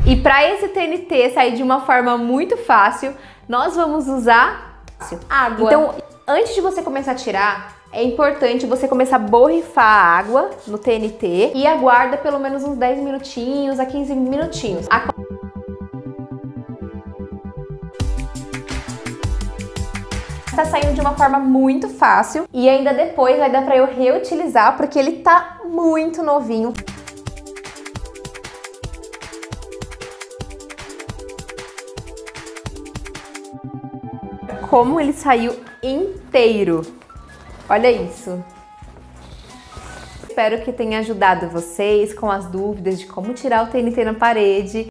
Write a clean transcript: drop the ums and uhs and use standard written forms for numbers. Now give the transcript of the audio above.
E para esse TNT sair de uma forma muito fácil, nós vamos usar água. Então, antes de você começar a tirar, é importante você começar a borrifar a água no TNT e aguarda pelo menos uns 10 minutinhos a 15 minutinhos. Tá saindo de uma forma muito fácil e ainda depois vai dar pra eu reutilizar porque ele tá muito novinho. Como ele saiu inteiro. Olha isso. Espero que tenha ajudado vocês com as dúvidas de como tirar o TNT na parede.